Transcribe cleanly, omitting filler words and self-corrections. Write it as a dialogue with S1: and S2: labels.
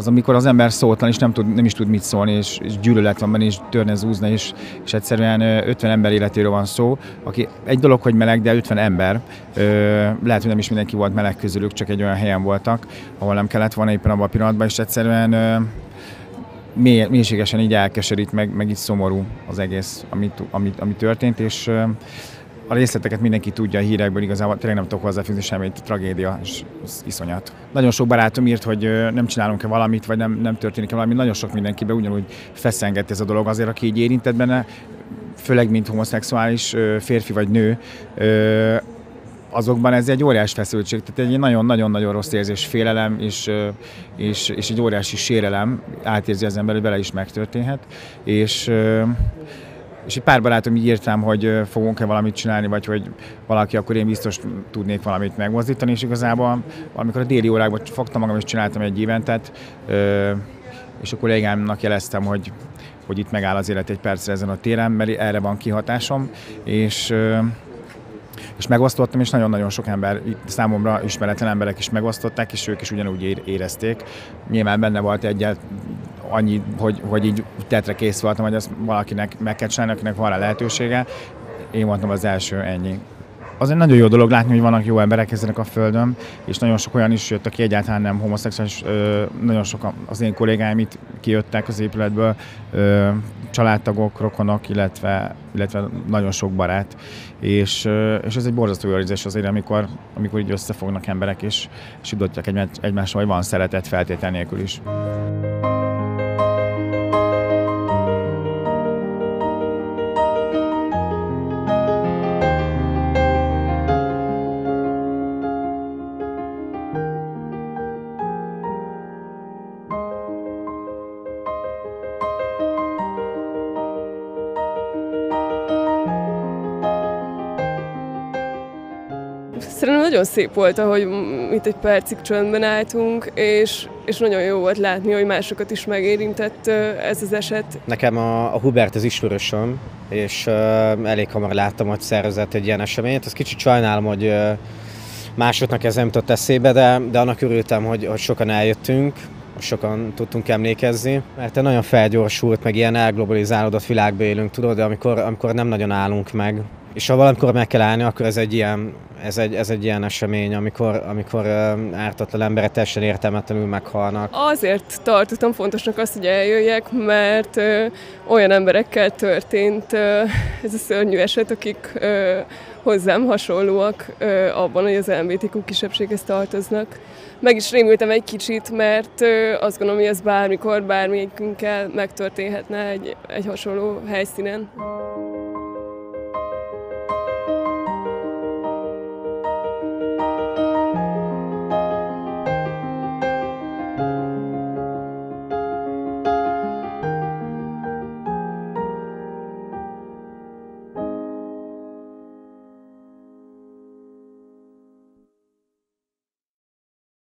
S1: az amikor az ember szótlan, és nem is tud mit szólni, és gyűlölet van benne, és törne, zúzna, és egyszerűen 50 ember életéről van szó, aki egy dolog, hogy meleg, de 50 ember. Lehet, hogy nem is mindenki volt meleg közülük, csak egy olyan helyen voltak, ahol nem kellett volna éppen abban a pillanatban, és egyszerűen mélységesen így elkeserít, meg így szomorú az egész, ami történt, és a részleteket mindenki tudja a hírekből, igazából tényleg nem tudok hozzáfűzni semmit, tragédia, és iszonyat. Nagyon sok barátom írt, hogy nem csinálunk-e valamit, vagy nem történik-e valami, nagyon sok mindenkiben ugyanúgy feszengett ez a dolog, azért aki így érintett benne, főleg mint homoszexuális férfi vagy nő, azokban ez egy óriás feszültség, tehát egy nagyon-nagyon rossz érzés, félelem és egy óriási sérelem, átérzi az ember, hogy vele is megtörténhet, és egy pár barátom így írtam, hogy fogunk-e valamit csinálni, vagy hogy valaki, akkor én biztos tudnék valamit megmozdítani, és igazából amikor a déli órákban fogtam magam, és csináltam egy eventet, és a kollégámnak jeleztem, hogy itt megáll az élet egy percre ezen a téren, mert erre van kihatásom, és megosztottam, és nagyon-nagyon sok ember, számomra ismeretlen emberek is megosztották, és ők is ugyanúgy érezték. Nyilván benne volt annyi, hogy így tetre kész voltam, hogy azt valakinek meg kell csinálni, akinek van rá lehetősége. Én voltam az első, ennyi. Az egy nagyon jó dolog látni, hogy vannak jó emberek ezenek a földön, és nagyon sok olyan is jött, aki egyáltalán nem homoszexuális, nagyon sokan az én kollégáim itt kijöttek az épületből, családtagok, rokonok, illetve nagyon sok barát. És ez egy borzasztó jó érzés azért, amikor így összefognak emberek, és tudják egymásra, hogy van szeretet feltétel nélkül is.
S2: Szerintem nagyon szép volt, ahogy itt egy percig csöndben álltunk, és nagyon jó volt látni, hogy másokat is megérintett ez az eset.
S3: Nekem a Hubert az ismerősöm, és elég hamar láttam, hogy szervezett egy ilyen eseményt. Ezt kicsit sajnálom, hogy másoknak ez nem jutott eszébe, de annak örültem, hogy sokan eljöttünk, sokan tudtunk emlékezni, mert nagyon felgyorsult, meg ilyen elglobalizálódott világban élünk, tudod, de amikor nem nagyon állunk meg. És ha valamikor meg kell állni, akkor ez egy ilyen esemény, amikor ártatlan emberek teljesen értelmetlenül meghalnak.
S2: Azért tartottam fontosnak azt, hogy eljöjjek, mert olyan emberekkel történt ez a szörnyű eset, akik hozzám hasonlóak abban, hogy az LMBTQ kisebbséghez tartoznak. Meg is rémültem egy kicsit, mert azt gondolom, hogy ez bármikor, bármelyikünkkel megtörténhetne egy hasonló helyszínen.